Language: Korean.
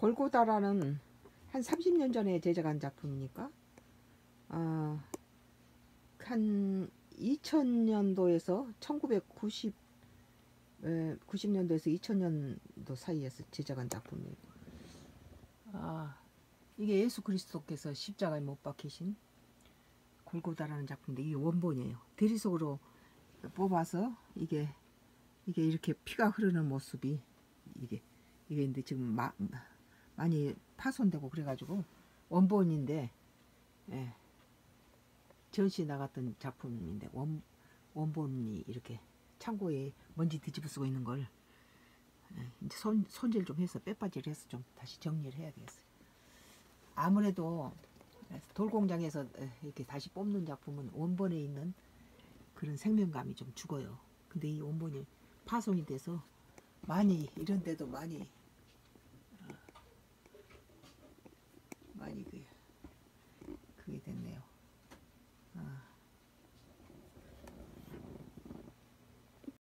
골고다라는 한 30년 전에 제작한 작품이니까 한 2000년도에서 90년도에서 2000년도 사이에서 제작한 작품이에요. 이게 예수 그리스도께서 십자가에 못 박히신 골고다라는 작품인데 이게 원본이에요. 대리석으로 뽑아서 이게 이렇게 피가 흐르는 모습이 이게 근데 지금 많이 파손되고 그래가지고 원본인데, 예, 전시 나갔던 작품인데 원본이 이렇게 창고에 먼지 뒤집어 쓰고 있는 걸, 이제 손질 좀 해서 빼빠지를 해서 좀 다시 정리를 해야 되겠어요. 아무래도 돌공장에서 이렇게 다시 뽑는 작품은 원본에 있는 그런 생명감이 좀 죽어요. 근데 이 원본이 파손이 돼서 많이 이런 데도 많이